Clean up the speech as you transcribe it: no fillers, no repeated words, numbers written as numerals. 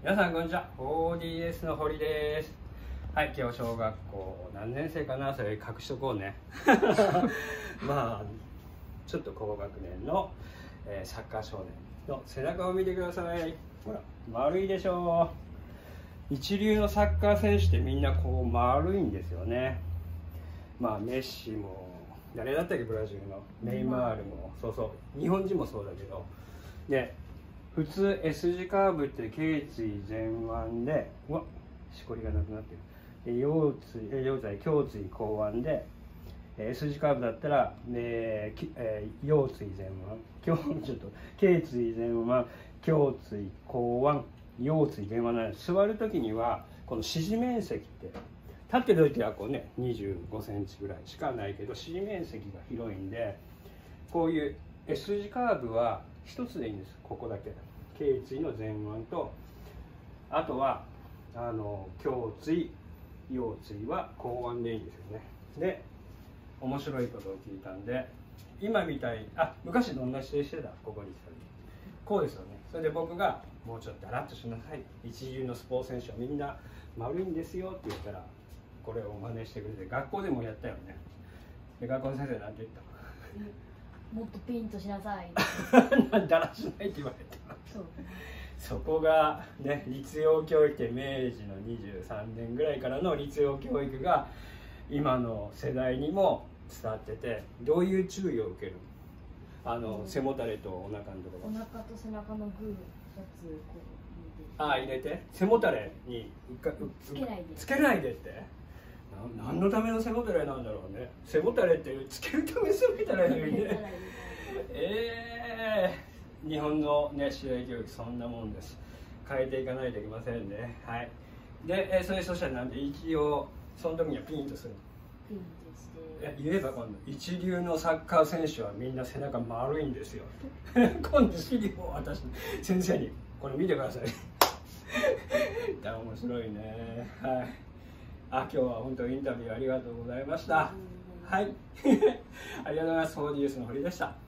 皆さんこんにちは。 ODS の堀です。はい、今日小学校何年生かな、それ隠しとこうねまあちょっと高学年の、サッカー少年の背中を見てください。ほら丸いでしょう。一流のサッカー選手ってみんなこう丸いんですよね。まあメッシも誰だったっけ、ブラジルのネイマールもそうそう、日本人もそうだけどで、普通 S 字カーブって頸椎前腕で、うわっしこりがなくなってる、腰椎後腕で、S 字カーブだったら、腰椎前腕ちょっと頸椎前腕、胸椎後腕、腰椎前腕なんです。座る時にはこの支持面積って立ってる時はこうね25センチぐらいしかないけど、支持面積が広いんで、こういう S 字カーブは一つでいいんです。ここだけ頸椎の前腕と、あとは胸椎腰椎は後腕でいいんですよね。で面白いことを聞いたんで、今みたい昔どんな姿勢してた、ここに来た時こうですよね。それで僕がもうちょっとだらっとしなさい、一流のスポーツ選手はみんな丸いんですよって言ったら、これを真似してくれて、学校でもやったよね。で学校の先生なんて言った？ もっとピンとしなさいだらしないって言われてそう、 そこがね、立養教育って明治の23年ぐらいからの立養教育が今の世代にも伝わってて、どういう注意を受ける？背もたれとお腹のところ、 お腹と背中のグー2つこう入れて、背もたれにつけないでって何のための背もたれなんだろうね。背もたれってつけるための背もたれなのにね日本のね試合教育そんなもんです。変えていかないといけませんね。はい。で、そしたらなんで一応その時にはピンとする。 ピンとして言えば今度一流のサッカー選手はみんな背中丸いんですよ今度資料を私先生にこれ見てください面白いね。はい。今日は本当にインタビューありがとうございました。はいありがとうございます。4DS の堀でした。